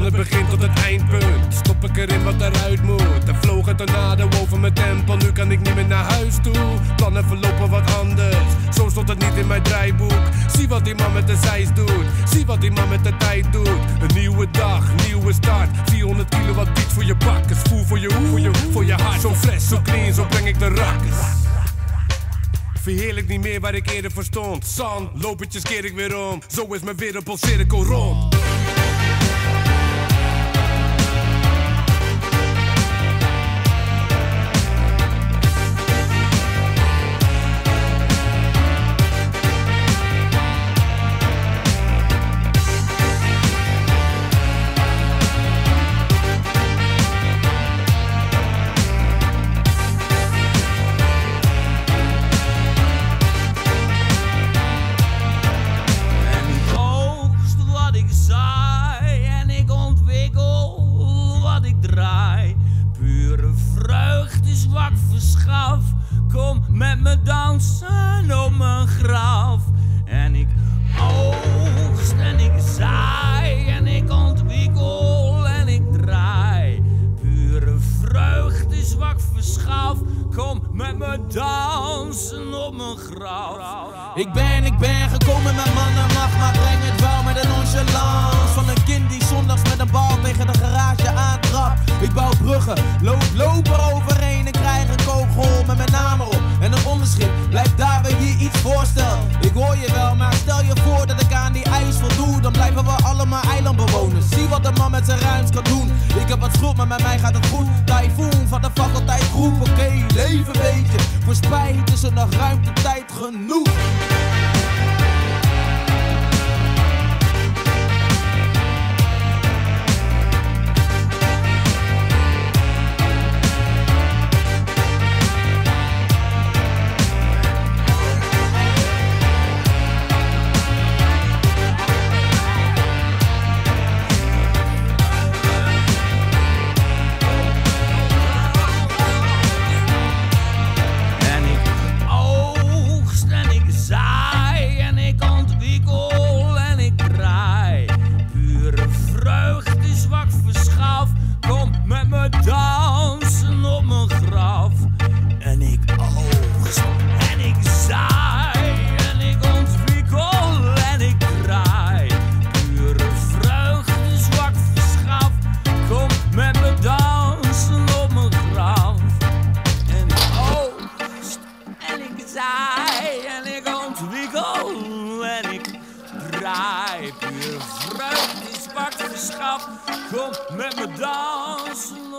het begin tot het eindpunt stop ik erin wat eruit moet. Er vloog een tornado over mijn tempel, nu kan ik niet meer naar huis toe. Plannen verlopen wat anders, zo stond het niet in mijn draaiboek. Zie wat die man met de zeis doet, zie wat die man met de tijd doet. Een nieuwe dag, nieuwe start, 400 kilo wat beats voor je bak. Is voel voor je hoe, voor je hart. Zo fresh, zo clean, zo breng ik de rakkers. Verheerlijk niet meer waar ik eerder voor stond. Zand, lopertjes keer ik weer om. Zo is mijn wereldpolcirkel rond. Kom met me dansen op mijn graf. En ik oogst en ik zaai en ik ontwikkel en ik draai. Pure vreugde zwak verschaf. Kom met me dansen op mijn graf. Ik ben gekomen met man en macht, maar breng het wel met een nonchalance. Van een kind die zondags met een bal tegen de garage aantrapt. Ik bouw bruggen, lopen overheen en krijg een kogel met mijn naam erop. En een onderschrift, blijf daar waar je iets voorstelt. Ik hoor je wel, maar stel je voor dat ik aan die eis voldoe. Dan blijven we allemaal eilandbewoners. Zie wat de man met zijn ruimte kan doen. Ik heb wat schuld, maar met mij gaat het goed. Typhoon van de faculteit groep, oké, leven beetje. Voor spijt is er nog ruimte, tijd genoeg. Dansen op mijn graf. En ik oogst en ik zaai en ik ontwikkel en ik draai. Pure vreugde zwak verschaf. Kom met me dansen op mijn graf. En ik oogst en ik zaai en ik ontwikkel en ik draai. Pure vreugde zwak verschaf. Kom met me dansen